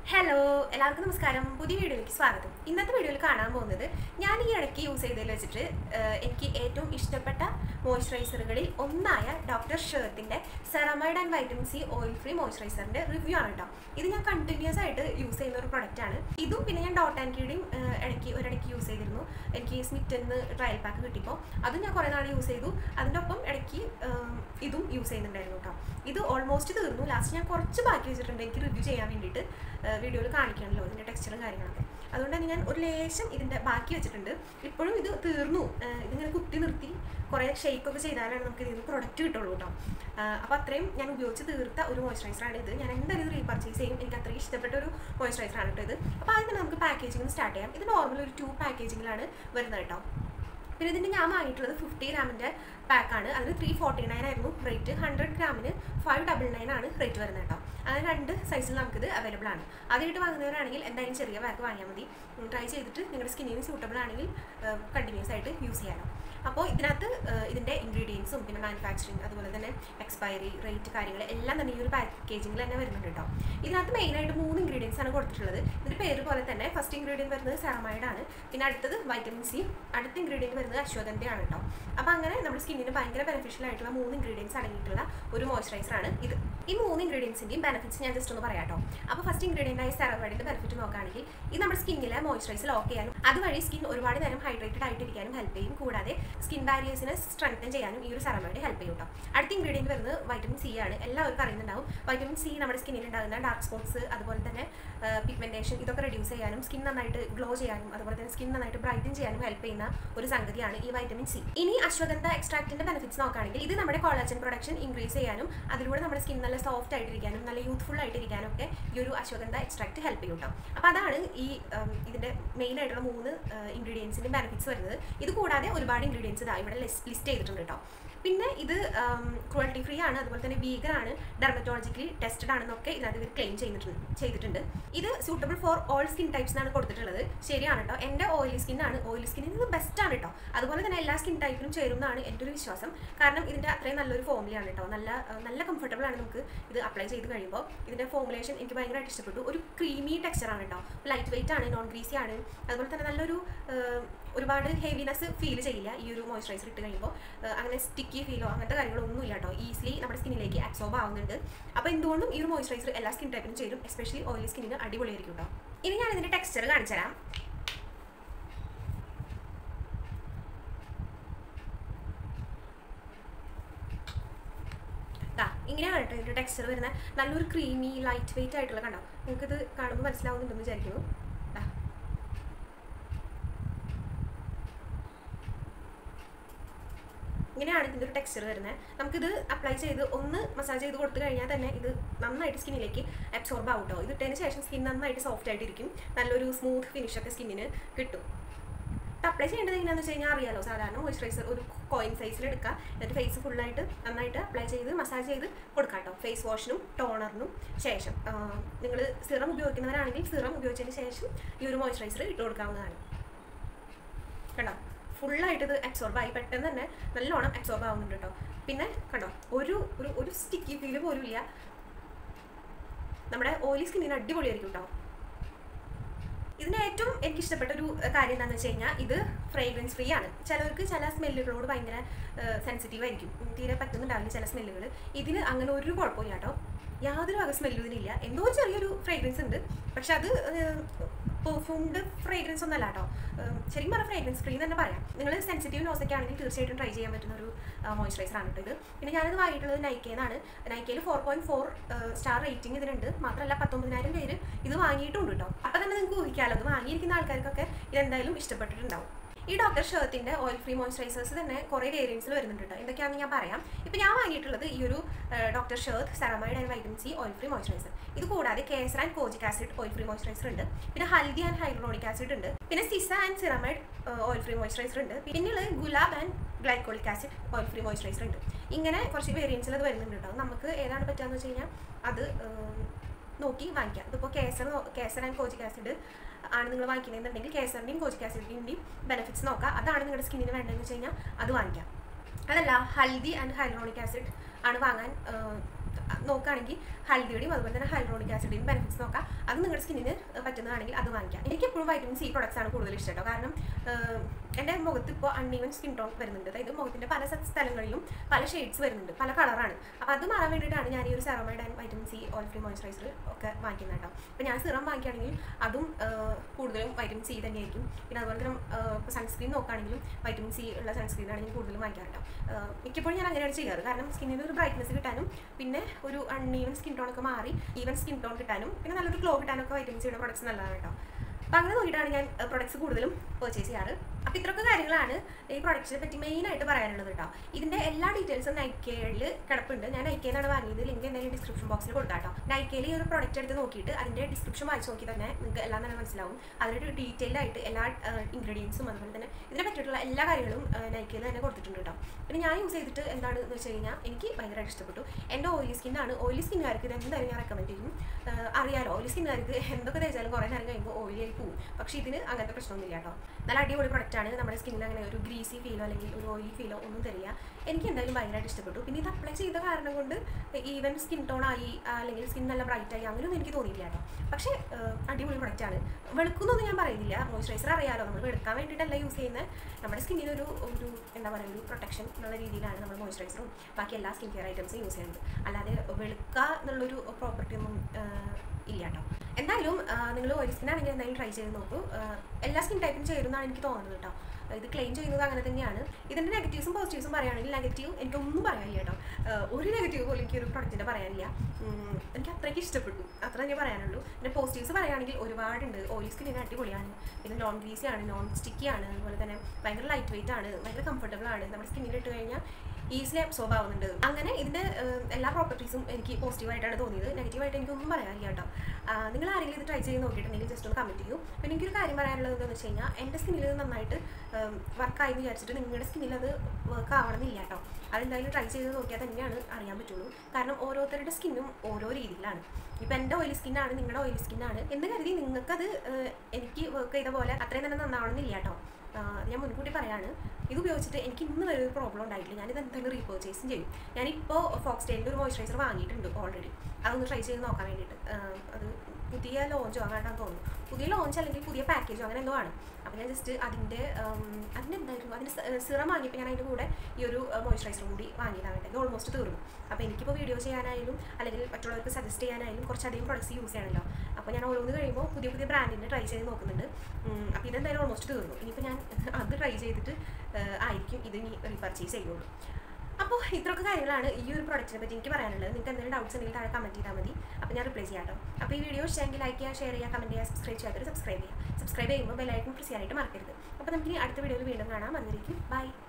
Hello എല്ലാവർക്കും നമസ്കാരം. പുതിയ വീഡിയോയിലേക്ക് സ്വാഗതം. ഇന്നത്തെ വീഡിയോയിൽ കാണാൻ പോകുന്നത് ഞാൻ ഈ ഇടയ്ക്ക് യൂസ് ചെയ്തതിൽ വെച്ചിട്ട് എനിക്ക് ഏറ്റവും ഇഷ്ടപ്പെട്ട മോയ്സ്ചറൈസറുകളിൽ ഒന്നായ ഡോക്ടർ ഷേർത്തിൻ്റെ ceramide and vitamin C oil free മോയ്സ്ചറൈസറിൻ്റെ റിവ്യൂ ആണ് കേട്ടോ. ഇത് ഞാൻ കണ്ടിന്യൂസ് ആയിട്ട് യൂസ് ചെയ്യുന്ന ഒരു പ്രൊഡക്റ്റാണ്. ഇതും പിന്നെ ഞാൻ ഡോട്ട് ആൻഡ് കീയുടെയും ഒരിടയ്ക്ക് യൂസ് ചെയ്തിരുന്നു. എനിക്ക് സ്മിറ്റന്ന് ട്രയൽ പാക്ക് കിട്ടിയപ്പോൾ അതും ഞാൻ കുറേ നാൾ യൂസ് ചെയ്തു. അതിൻ്റെ ഒപ്പം ഇടയ്ക്ക് ഇതും യൂസ് ചെയ്യുന്നുണ്ടായിരുന്നു കേട്ടോ. ഇത് ഓൾമോസ്റ്റ് തീർന്നു. ലാസ്റ്റ് ഞാൻ കുറച്ച് ബാക്കി വെച്ചിട്ടുണ്ട് എനിക്ക് റിവ്യൂ ചെയ്യാൻ വേണ്ടിയിട്ട്. വീഡിയോയിൽ കാണിക്കണമല്ലോ ഇതിൻ്റെ ടെക്സ്ചറും കാര്യങ്ങളൊക്കെ. അതുകൊണ്ട് തന്നെ ഞാൻ ഒരു ലേശം ഇതിൻ്റെ ബാക്കി വെച്ചിട്ടുണ്ട്. ഇപ്പോഴും ഇത് തീർന്നു. ഇതിങ്ങനെ കുത്തി നിർത്തി കുറേ ഷെയ്ക്കൊക്കെ ചെയ്താലാണ് നമുക്ക് ഇതിന് പ്രൊഡക്റ്റ് കിട്ടുള്ളൂ കേട്ടോ. അപ്പോൾ അത്രയും ഞാൻ ഉപയോഗിച്ച് തീർത്ത ഒരു മോയ്സ്ചറൈസറാണ് ഇത്. ഞാൻ എന്തായാലും ഇത് റീപർച്ചേസ് ചെയ്യും. എനിക്ക് അത്രയും ഇഷ്ടപ്പെട്ട ഒരു മോയ്സ്ചറൈസറാണ് കേട്ടോ ഇത്. അപ്പോൾ അതിന് നമുക്ക് പാക്കേജിങ് സ്റ്റാർട്ട് ചെയ്യാം. ഇത് നോർമൽ ഒരു 2 പാക്കേജിങ്ങിലാണ് വരുന്നത് കേട്ടോ. പിന്നെ ഇതിൻ്റെ ഞാൻ വാങ്ങിയിട്ടുള്ളത് 50 ഗ്രാമിൻ്റെ പാക്കാണ്. അതിന് 349 ആയിരുന്നു റേറ്റ്. 100 ഗ്രാമിന് 599 ആണ് റേറ്റ് വരുന്നത് കേട്ടോ. അങ്ങനെ 2 സൈസിൽ നമുക്കിത് അവൈലബിൾ ആണ്. ആദ്യമായിട്ട് വാങ്ങുന്നവരാണെങ്കിൽ എന്തായാലും ചെറിയ പാക്ക് വാങ്ങിയാൽ മതി. ട്രൈ ചെയ്തിട്ട് നിങ്ങളുടെ സ്കിന്നിന് സ്യൂട്ടബിൾ ആണെങ്കിൽ കണ്ടിന്യൂസ് ആയിട്ട് യൂസ് ചെയ്യാമല്ലോ. അപ്പോൾ ഇതിനകത്ത് ഇതിൻ്റെ ഇൻഗ്രീഡിയൻസും പിന്നെ മാനുഫാക്ചറിങ് അതുപോലെ തന്നെ എക്സ്പയറി റേറ്റ് കാര്യങ്ങൾ എല്ലാം തന്നെ ഈ ഒരു പാക്കേജിങ്ങിൽ തന്നെ വരുന്നുണ്ട് കേട്ടോ. ഇതിനകത്ത് മെയിനായിട്ട് 3 ഇൻഗ്രീഡിയൻസ് ആണ് കൊടുത്തിട്ടുള്ളത്. ഇതിൻ്റെ പേര് പോലെ തന്നെ ഫസ്റ്റ് ഇൻഗ്രീഡിയൻറ്റ് വരുന്നത് സെറമൈഡ് ആണ്. പിന്നെ അടുത്തത് വൈറ്റമിൻ സി, അടുത്ത ഇൻഗ്രീഡിയൻറ്റ് വരുന്നത് അശ്വഗന്ധയാണ് കേട്ടോ. അപ്പോൾ അങ്ങനെ നമ്മുടെ സ്കിന്നിന് ഭയങ്കര ബെനിഫിഷ്യൽ ആയിട്ടുള്ള 3 ഇൻഗ്രീഡിയൻസ് അടങ്ങിയിട്ടുള്ള ഒരു മോയ്സ്ചറൈസറാണ് ഇത്. ഈ 3 ഇൻഗ്രീഡിയൻസിൻ്റെയും ബെനിഫിറ്റ്സ് ഞാൻ ജസ്റ്റ് ഒന്ന് പറയാം കേട്ടോ. അപ്പോൾ ഫസ്റ്റ് ഇൻഗ്രീഡിയൻ്റായ സെറമൈഡിൻ്റെ ബെനിഫിറ്റ് നോക്കുകയാണെങ്കിൽ ഇത് നമ്മുടെ സ്കിന്നിലെ മോയ്സ്ചറൈസ് ലോക്ക് ചെയ്യാനും അതുവഴി സ്കിൻ ഒരുപാട് നേരം ഹൈഡ്രേറ്റഡ് ആയിട്ടിരിക്കാനും ഹെൽപ്പ് ചെയ്യും. കൂടാതെ സ്കിൻ ബാരിയേഴ്സിനെ സ്ട്രെങ്തൻ ചെയ്യാനും ഈ ഒരു സെറമൈഡ് ഹെൽപ്പ് ചെയ്യും കേട്ടോ. അടുത്ത ഇൻഗ്രീഡിയൻറ്റ് വരുന്നത് വൈറ്റമിൻ സി ആണ്. എല്ലാവർക്കും അറിയുന്നുണ്ടാവും വൈറ്റമിൻ സി നമ്മുടെ സ്കിന്നിൽ ഉണ്ടാകുന്ന ഡാർക്ക് സ്പോട്ട്സ് അതുപോലെ തന്നെ പിഗ്മെൻറ്റേഷൻ ഇതൊക്കെ റെഡ്യൂസ് ചെയ്യാനും സ്കിൻ നന്നായിട്ട് ഗ്ലോ ചെയ്യാനും അതുപോലെ തന്നെ സ്കിൻ നന്നായിട്ട് ബ്രൈറ്റൻ ചെയ്യാനും ഹെൽപ്പ് ചെയ്യുന്ന ഒരു സംഗതിയാണ് ഈ വൈറ്റമിൻ സി. ഇനി അശ്വഗന്ധ എക്സ്ട്രാക്റ്റിൻ്റെ ബെനിഫിറ്റ്സ് നോക്കുകയാണെങ്കിൽ ഇത് നമ്മുടെ കൊളാജൻ പ്രൊഡക്ഷൻ ഇൻക്രീസ് ചെയ്യാനും അതിലൂടെ നമ്മുടെ സ്കിൻ നല്ല സോഫ്റ്റ് ആയിട്ടിരിക്കാനും നല്ല യൂത്ത്ഫുൾ ആയിട്ടിരിക്കാനും ഒക്കെ ഈ ഒരു അശ്വഗന്ധ എക്സ്ട്രാക്റ്റ് ഹെൽപ്പ് ചെയ്യും കേട്ടോ. അപ്പോൾ അതാണ് ഈ ഇതിൻ്റെ മെയിൻ ആയിട്ടുള്ള 3 ഇൻഗ്രീഡിയൻസിൻ്റെ ബെനിഫിറ്റ്സ് വരുന്നത്. ഇത് കൂടാതെ ഒരുപാട് ഇൻഗ്രീഡിയൻസ് ഇതാ ഇവിടെ ലിസ്റ്റ് ചെയ്തിട്ടുണ്ട് കേട്ടോ. പിന്നെ ഇത് ക്രുവൽറ്റി ഫ്രീ ആണ്, അതുപോലെ തന്നെ വീഗൻ ആണ്, ഡെർമറ്റോളജിക്കലി ടെസ്റ്റഡ് ആണെന്നൊക്കെ ഇതിനകത്ത് ഇവർ ക്ലെയിം ചെയ്തിട്ടുണ്ട്. ഇത് suitable for all skin types എന്നാണ് കൊടുത്തിട്ടുള്ളത്. ശരിയാണ് കേട്ടോ. എൻ്റെ ഓയിലി സ്കിന്നാണ്. ഓയിലി സ്കിന്നിന് ഇത് ബെസ്റ്റ് ആണ് കേട്ടോ. അതുപോലെ തന്നെ എല്ലാ സ്കിൻ ടൈപ്പിനും ചേരുന്നതാണ് എൻ്റെ ഒരു വിശ്വാസം. കാരണം ഇതിൻ്റെ അത്രയും നല്ലൊരു ഫോമുലയാണ് കേട്ടോ. നല്ല കംഫർട്ടബിൾ ആണ് നമുക്ക് ഇത് അപ്ലൈ ചെയ്ത് കഴിയുമ്പോൾ. ഇതിൻ്റെ ഫോമുലേഷൻ എനിക്ക് ഭയങ്കരമായിട്ട് ഇഷ്ടപ്പെട്ടു. ഒരു ക്രീമി ടെക്സ്ചറാണ് കേട്ടോ. ലൈറ്റ് വെയിറ്റ് ആണ്, നോൺ ഗ്രീസി ആണ്, അതുപോലെ തന്നെ നല്ലൊരു ഒരുപാട് ഹെവിനെസ് ഫീൽ ചെയ്യില്ല ഈ ഒരു മോയ്സ്ചറൈസർ ഇട്ട് കഴിയുമ്പോൾ. അങ്ങനെ സ്റ്റിക്കി ഫീലോ അങ്ങനത്തെ കാര്യങ്ങളൊന്നും ഇല്ല കേട്ടോ. ഈസിലി നമ്മുടെ സ്കിന്നിലേക്ക് അബ്സോർബ് ആവുന്നുണ്ട്. അപ്പോൾ എന്തുകൊണ്ടും ഈ ഒരു മോയ്സ്ചറൈസർ എല്ലാ സ്കിൻ ടൈപ്പിനും ചേരും. എസ്പെഷ്യലി ഓയിലി സ്കിന്നിന് അടിപൊളിയായിരിക്കും കേട്ടോ. ഇനി ഞാൻ ഇതിൻ്റെ ടെക്സ്ചർ കാണിച്ചു തരാം. ഇങ്ങനെയാണ് കേട്ടോ ഇതിൻ്റെ ടെക്സ്ചർ വരുന്നത്. നല്ലൊരു ക്രീമി ലൈറ്റ് വെയിറ്റ് ആയിട്ടുള്ള കണ്ടോ. നിങ്ങൾക്കിത് കാണുമ്പോൾ മനസ്സിലാവുന്നുണ്ടെന്ന് വിചാരിക്കുന്നു. ഇങ്ങനെയാണ് ഇതിൻ്റെ ഒരു ടെക്സ്ചർ വരുന്നത്. നമുക്കിത് അപ്ലൈ ചെയ്ത് ഒന്ന് മസാജ് ചെയ്ത് കൊടുത്തു കഴിഞ്ഞാൽ തന്നെ ഇത് നന്നായിട്ട് സ്കിന്നിലേക്ക് അബ്സോർബ് ആവും കേട്ടോ. ഇത് ഇട്ടതിന് ശേഷം സ്കിൻ നന്നായിട്ട് സോഫ്റ്റ് ആയിട്ടിരിക്കും. നല്ലൊരു സ്മൂത്ത് ഫിനിഷൊക്കെ സ്കിന്നിന് കിട്ടും. അപ്ലൈ ചെയ്യേണ്ടത് എങ്ങനെയാണെന്ന് വെച്ച് കഴിഞ്ഞാൽ അറിയാലോ. സാധാരണ മോയ്സ്ചറൈസർ ഒരു കോയിൻ സൈസിൽ എടുക്കുക. എന്നിട്ട് ഫേസ് ഫുള്ളായിട്ട് നന്നായിട്ട് അപ്ലൈ ചെയ്ത് മസാജ് ചെയ്ത് കൊടുക്കാം കേട്ടോ. ഫേസ് വാഷിനും ടോണറിനും ശേഷം നിങ്ങൾ സിറം ഉപയോഗിക്കുന്നവരാണെങ്കിൽ സിറം ഉപയോഗിച്ചതിന് ശേഷം ഈ ഒരു മോയ്സ്ചറൈസർ ഇട്ട് കൊടുക്കാവുന്നതാണ് കേട്ടോ. ഫുള്ളായിട്ട് ഇത് അബ്സോർബായി പെട്ടെന്ന് തന്നെ നല്ലോണം അബ്സോർബ് ആവുന്നുണ്ട് കേട്ടോ. പിന്നെ കണ്ടോ ഒരു സ്റ്റിക്കി ഫീല് പോലും ഇല്ല. നമ്മുടെ ഓയിലി സ്കിന്നിന് അടിപൊളിയായിരിക്കും കേട്ടോ. ഇതിന് ഏറ്റവും എനിക്ക് ഇഷ്ടപ്പെട്ട ഒരു കാര്യം എന്താണെന്ന് വെച്ച് കഴിഞ്ഞാൽ ഇത് ഫ്രേഗ്രൻസ് ഫ്രീ ആണ്. ചിലർക്ക് ചില സ്മെല്ലുകളോട് ഭയങ്കര സെൻസിറ്റീവ് ആയിരിക്കും, തീരെ പറ്റുന്നുണ്ടാവില്ല ചില സ്മെല്ലുകൾ. ഇതിന് അങ്ങനെ ഒരു കുഴപ്പമില്ല കേട്ടോ. യാതൊരു വക സ്മെല്ലും ഇതിനില്ല. എന്തോ ചെറിയൊരു ഫ്രേഗ്രൻസ് ഉണ്ട്, പക്ഷെ അത് പെർഫ്യൂംഡ് ഫ്രേഗ്രൻസ് ഒന്നല്ല കേട്ടോ. ശരിക്കും പറഞ്ഞാൽ ഫ്രേഗ്രൻസ് ഫ്രീ എന്ന് തന്നെ പറയാം. നിങ്ങൾ സെൻസിറ്റീവ് നോസൊക്കെ ആണെങ്കിൽ തീർച്ചയായിട്ടും ട്രൈ ചെയ്യാൻ പറ്റുന്ന ഒരു മോയ്സ്ചറൈസറാണ് കേട്ടോ ഇത്. പിന്നെ ഞാനിത് വാങ്ങിയിട്ടുള്ളത് നൈക്കയിലാണ്. നൈക്കയിൽ 4.4 സ്റ്റാർ റേറ്റിംഗ് ഇതിനുണ്ട്. മാത്രമല്ല 19,000 പേര് ഇത് വാങ്ങിയിട്ടുണ്ട് കേട്ടോ. അപ്പോൾ തന്നെ നിങ്ങൾക്ക് ഊഹിക്കാമല്ലോ അത് വാങ്ങിയിരിക്കുന്ന ആൾക്കാർക്കൊക്കെ ഇതെന്തായാലും ഇഷ്ടപ്പെട്ടിട്ടുണ്ടാവും. ഈ ഡോക്ടർ ഷേർത്തിൻ്റെ ഓയിൽ ഫ്രീ മോയ്സ്ചറൈസേഴ്സ് തന്നെ കുറേ വേരിയൻസിൽ വരുന്നുണ്ട് കേട്ടോ. എന്തൊക്കെയാണെന്ന് ഞാൻ പറയാം. ഇപ്പോൾ ഞാൻ വാങ്ങിയിട്ടുള്ളത് ഈ ഒരു doctor Sheth ceramide and vitamin C oil free moisturiser. ഇത് കൂടാതെ Kesar and kojic acid oil free moisturiser ഉണ്ട്. പിന്നെ ഹൽദി ആൻഡ് ഹൈലൂറോണിക് ആസിഡ് ഉണ്ട്. പിന്നെ cica and ceramide oil free moisturiser ഉണ്ട്. പിന്നെയുള്ളത് Gulab and glycolic acid oil free moisturiser ഉണ്ട്. ഇങ്ങനെ കുറച്ച് വേരിയൻസിൽ അത് വരുന്നുണ്ട് കേട്ടോ. നമുക്ക് ഏതാണ് പറ്റുകയെന്ന് വെച്ച് കഴിഞ്ഞാൽ അത് നോക്കി വാങ്ങിക്കാം. ഇതിപ്പോൾ കേസർ ആൻഡ് കോജിക് ആസിഡ് ആണ് നിങ്ങൾ വാങ്ങിക്കുന്നതെന്നുണ്ടെങ്കിൽ കേസറിൻ്റെയും കോജിക് ആസിഡിൻ്റെയും ബെനിഫിറ്റ്സ് നോക്കാം. അതാണ് നിങ്ങളുടെ സ്കിന്നിന് വേണ്ടതെന്ന് വെച്ച് കഴിഞ്ഞാൽ അത് വാങ്ങിക്കാം. അതല്ല ഹൽദി ആൻഡ് ഹൈലൂറോണിക് ആസിഡ് ആണ് വാങ്ങാൻ നോക്കുകയാണെങ്കിൽ ഹൽദിയുടെയും അതുപോലെ തന്നെ ഹൈഡ്രോണിക് ആസിഡിൻ്റെയും ബെനിഫിറ്റ്സ് നോക്കാം. അത് നിങ്ങളുടെ സ്കിന്നിന് പറ്റുന്നതാണെങ്കിൽ അത് വാങ്ങിക്കാം. എനിക്ക് എപ്പോഴും വൈറ്റമിൻ സി പ്രൊഡക്ട്സ് ആണ് കൂടുതൽ ഇഷ്ടം കേട്ടോ. കാരണം എൻ്റെ മുഖത്ത് ഇപ്പോൾ അൺഈവൻ സ്കിൻ ടോൺ വരുന്നുണ്ട്. അതായത് മുഖത്തിൻ്റെ പല സ്ഥലങ്ങളിലും പല ഷെയ്ഡ്സ് വരുന്നുണ്ട്, പല കളറാണ്. അപ്പോൾ അത് മാറാൻ വേണ്ടിയിട്ടാണ് ഞാൻ ഈ ഒരു ceramide and vitamin C oil free moisturiser ഒക്കെ വാങ്ങിക്കുന്നത് കേട്ടോ. അപ്പോൾ ഞാൻ സിറം വാങ്ങിക്കുകയാണെങ്കിൽ അതും കൂടുതലും വൈറ്റമിൻ സി തന്നെയായിരിക്കും. പിന്നെ അതുപോലെ തന്നെ ഇപ്പോൾ സൺസ്ക്രീൻ നോക്കുകയാണെങ്കിലും വൈറ്റമിൻ സി ഉള്ള സൺസ്ക്രീനാണ് ഞാൻ കൂടുതലും വാങ്ങിക്കാറുണ്ട്. മിക്കപ്പോഴും ഞാൻ അങ്ങനെയാണ് ചെയ്യാറ്. കാരണം സ്കിന്നിന് ഒരു ബ്രൈറ്റ്നസ് കിട്ടാനും പിന്നെ ഒരു അൺഈവൻ സ്കിൻ ടോണൊക്കെ മാറി ഈവൻ സ്കിൻ ടോൺ കിട്ടാനും പിന്നെ നല്ലൊരു ഗ്ലോ കിട്ടാനൊക്കെ വൈറ്റമിൻ സിയുടെ പ്രൊഡക്ട്സ് നല്ലതാണ് കേട്ടോ. അപ്പോൾ അങ്ങനെ നോക്കിയിട്ടാണ് ഞാൻ പ്രൊഡക്ട്സ് കൂടുതലും പർച്ചേസ് ചെയ്യാറ്. അപ്പോൾ ഇത്രയൊക്കെ കാര്യങ്ങളാണ് ഈ പ്രൊഡക്ട്സിനെ പറ്റി മെയിനായിട്ട് പറയാനുള്ളത് കേട്ടോ. ഇതിൻ്റെ എല്ലാ ഡീറ്റെയിൽസും നൈക്കയിൽ കിടപ്പുണ്ട്. ഞാൻ നൈക്കയിലാണ് വാങ്ങിയത്. ലിങ്ക് എന്തായാലും ഡിസ്ക്രിപ്ഷൻ ബോക്സിൽ കൊടുക്കാം കേട്ടോ. നൈക്കയിൽ ഈ ഒരു പ്രൊഡക്റ്റ് എടുത്ത് നോക്കിയിട്ട് അതിൻ്റെ ഡിസ്ക്രിപ്ഷൻ വായിച്ച് നോക്കി തന്നെ നിങ്ങൾക്ക് എല്ലാം തന്നെ മനസ്സിലാവും. അതിലൊരു ഡീറ്റെയിൽഡ് ആയിട്ട് എല്ലാ ഇൻഗ്രീഡിയൻസും അതുപോലെ തന്നെ ഇതിനെ പറ്റിയിട്ടുള്ള എല്ലാ കാര്യങ്ങളും നൈക്കയിൽ തന്നെ കൊടുത്തിട്ടുണ്ട് കേട്ടോ. പിന്നെ ഞാൻ യൂസ് ചെയ്തിട്ട് എന്താണെന്ന് വെച്ച് കഴിഞ്ഞാൽ എനിക്ക് ഭയങ്കരമായിട്ട് ഇഷ്ടപ്പെട്ടു. എൻ്റെ ഓയിലി സ്കിന്നാണ്. ഓയിലി സ്കിന്നുകാർക്ക് ഇത് എന്തായാലും ഞാൻ റെക്കമെൻഡ് ചെയ്യും. അറിയാലോ, ഓയിലി സ്കിന്നുകാർക്ക് എന്തൊക്കെ തേച്ചാലും കുറേ നേരം കഴിയുമ്പോൾ ഓയിലി ആയി പോകും. പക്ഷേ ഇതിന് അങ്ങനത്തെ പ്രശ്നമൊന്നുമില്ല കേട്ടോ. നല്ല അടിപൊളി പ്രൊഡക്റ്റാണ്. നമ്മുടെ സ്കിന്നിൽ അങ്ങനെ ഒരു ഗ്രീസി ഫീലോ അല്ലെങ്കിൽ ഒരു ഓയിലി ഫീലോ ഒന്നും തരില്ല. എനിക്ക് എന്തായാലും ഭയങ്കരമായിട്ട് ഇഷ്ടപ്പെട്ടു. പിന്നെ ഇത് അപ്ലൈ ചെയ്ത കാരണം കൊണ്ട് ഈവൻ സ്കിൻ ടോൺ ആയി അല്ലെങ്കിൽ സ്കിൻ നല്ല ബ്രൈറ്റ് ആയി അങ്ങനെയൊന്നും എനിക്ക് തോന്നിയില്ല കേട്ടോ. പക്ഷേ അടിപൊളി പ്രൊഡക്റ്റാണ്. വെളുക്കുന്നൊന്നും ഞാൻ പറയുന്നില്ല. മോയ്സ്ചറൈസർ അറിയാലോ, നമ്മൾ വെളുക്കാൻ വേണ്ടിയിട്ടല്ല യൂസ് ചെയ്യുന്നത്. നമ്മുടെ സ്കിന്നിനൊരു എന്താ പറയുക ഒരു പ്രൊട്ടക്ഷൻ എന്നുള്ള രീതിയിലാണ് നമ്മൾ മോയ്സ്ചറൈസറും ബാക്കി എല്ലാ സ്കിൻ കെയർ ഐറ്റംസും യൂസ് ചെയ്യുന്നത്. അല്ലാതെ വെളുക്കുക എന്നുള്ളൊരു പ്രോപ്പർട്ടി ഒന്നും ഇല്ല കേട്ടോ. എന്തായാലും നിങ്ങൾ ഓയിലി സ്കിന്നാണെങ്കിൽ എന്തായാലും ട്രൈ ചെയ്ത് നോക്കൂ. എല്ലാ സ്കിൻ ടൈപ്പും ചേരുന്നതാണ് എനിക്ക് തോന്നുന്നത് കേട്ടോ. ഇത് ക്ലെയിം ചെയ്യുന്നത് അങ്ങനെ തന്നെയാണ്. ഇതിൻ്റെ നെഗറ്റീവ്സും പോസിറ്റീവ്സും പറയുകയാണെങ്കിൽ നെഗറ്റീവ് എനിക്കൊന്നും പറയാനില്ല കേട്ടോ. ഒരു നെഗറ്റീവ് പോലും എനിക്കൊരു പ്രൊഡക്റ്റിൻ്റെ പറയാനില്ല. എനിക്ക് അത്രയ്ക്ക് ഇഷ്ടപ്പെട്ടു, അത്ര തന്നെ പറയാനുള്ളൂ. പിന്നെ പോസിറ്റീവ്സ് പറയുകയാണെങ്കിൽ ഒരുപാടുണ്ട്. ഓയിലി സ്കിന്നിന് അടിപൊളിയാണ്. പിന്നെ നോൺ ഗ്രീസിയാണ്, നോൺ സ്റ്റിക്കിയാണ്, അതുപോലെ തന്നെ ഭയങ്കര ലൈറ്റ് വെയിറ്റ് ആണ്, ഭയങ്കര കംഫർട്ടബിൾ ആണ്. നമ്മുടെ സ്കിന്നിൽ ഇട്ട് കഴിഞ്ഞാൽ ഈസിലി അബ്സോർബ് ആവുന്നുണ്ട്. അങ്ങനെ ഇതിൻ്റെ എല്ലാ പ്രോപ്പർട്ടീസും എനിക്ക് പോസിറ്റീവായിട്ടാണ് തോന്നിയത്. നെഗറ്റീവായിട്ട് എനിക്കൊന്നും പറയാനില്ല കേട്ടോ. നിങ്ങൾ ആരെങ്കിലും ഇത് ട്രൈ ചെയ്ത് നോക്കിയിട്ടുണ്ടെങ്കിൽ ജസ്റ്റ് ഒന്ന് കമൻറ്റ് ചെയ്യൂ. പിന്നെ എനിക്കൊരു കാര്യം പറയാനുള്ളത് എന്താണെന്ന് വെച്ച് കഴിഞ്ഞാൽ എൻ്റെ സ്കിന്നിൽ നന്നായിട്ട് വർക്കായി വിചാരിച്ചിട്ട് നിങ്ങളുടെ സ്കിന്നിൽ അത് വർക്ക് ആവണമെന്നില്ല കേട്ടോ. അതെന്തായാലും ട്രൈ ചെയ്ത് നോക്കിയാൽ തന്നെയാണ് അറിയാൻ പറ്റുള്ളൂ. കാരണം ഓരോരുത്തരുടെ സ്കിന്നും ഓരോ രീതിയിലാണ്. ഇപ്പം എൻ്റെ ഓയിലി സ്കിന്നാണ്, നിങ്ങളുടെ ഓയിലി സ്കിന്നാണ് എന്ന് കരുതി നിങ്ങൾക്കത് എനിക്ക് വർക്ക് ചെയ്ത പോലെ അത്രയും തന്നെ നന്നാവണമെന്നില്ല കേട്ടോ. ഞാൻ മുൻകൂട്ടി പറയാണ്, ഇത് ഉപയോഗിച്ചിട്ട് എനിക്ക് ഇന്ന് വരെ ഒരു പ്രോബ്ലം ഉണ്ടായിട്ടില്ല. ഞാനിത് എന്തായാലും റീപർച്ചേസും ചെയ്യും. ഞാനിപ്പോൾ ഫോക്സ്റ്റൈലിൻ്റെ ഒരു മോയ്സ്ചറൈസർ വാങ്ങിയിട്ടുണ്ട് ഓൾറെഡി. അതൊന്ന് ട്രൈ ചെയ്ത് നോക്കാൻ വേണ്ടിയിട്ട്. അത് പുതിയ ലോഞ്ചോ അങ്ങനെയാണെന്ന് തോന്നുന്നു. പുതിയ ലോഞ്ച് അല്ലെങ്കിൽ പുതിയ പാക്കേജോ അങ്ങനെ എന്തോ ആണ്. അപ്പോൾ ഞാൻ ജസ്റ്റ് അതിനെന്തായിരുന്നു അതിന് സിറം വാങ്ങിയപ്പോൾ ഞാൻ അതിൻ്റെ കൂടെ ഈ ഒരു മോയ്സ്ചറൈസറും കൂടി വാങ്ങിയതാണ്. ഇത് ഓൾമോസ്റ്റ് തീർന്നു. അപ്പോൾ എനിക്കിപ്പോൾ വീഡിയോ ചെയ്യാനായാലും അല്ലെങ്കിൽ മറ്റുള്ളവർക്ക് സജസ്റ്റ് ചെയ്യാനായാലും കുറച്ചധികം പ്രൊഡക്ട്സ് യൂസ് ചെയ്യണമല്ലോ. അപ്പോൾ ഞാൻ ഓരോന്ന് കഴിയുമ്പോൾ പുതിയ പുതിയ ബ്രാൻഡിൻ്റെ ട്രൈ ചെയ്ത് നോക്കുന്നുണ്ട്. അപ്പോൾ ഇതെന്തായാലും ഓൾമോസ്റ്റ് തീർന്നു. ഇനിയിപ്പോൾ ഞാൻ അത് ട്രൈ ചെയ്തിട്ട് ആയിരിക്കും ഇത് ഇനി റീപർച്ചേസ് ചെയ്യുള്ളൂ. അപ്പോൾ ഇത്രയൊക്കെ കാര്യങ്ങളാണ് ഈ ഒരു പ്രൊഡക്റ്റിനെ പറ്റി എനിക്ക് പറയാനുള്ളത്. നിങ്ങൾക്ക് എന്തെങ്കിലും ഡൗട്ട്സ് ഉണ്ടെങ്കിൽ താഴെ കമൻറ്റ് ചെയ്താൽ മതി. അപ്പോൾ ഞാൻ റിപ്ലൈ ചെയ്യാം കേട്ടോ. അപ്പോൾ ഈ വീഡിയോ ഇഷ്ടമെങ്കിൽ ലൈക്ക് ചെയ്യുക, ഷെയർ ചെയ്യുക, കമൻറ്റ് ചെയ്യുക, സബ്സ്ക്രൈബ് ചെയ്യുക, സബ്സ്ക്രൈബ് ചെയ്യുമ്പോൾ ബെൽ ഐക്കൺ പ്രസ് ചെയ്യാനായിട്ട് മറക്കരുത്. അപ്പോൾ നമുക്ക് ഇനി അടുത്ത വീഡിയോയിൽ വീണ്ടും കാണാം. അതിലേക്ക് ബൈ.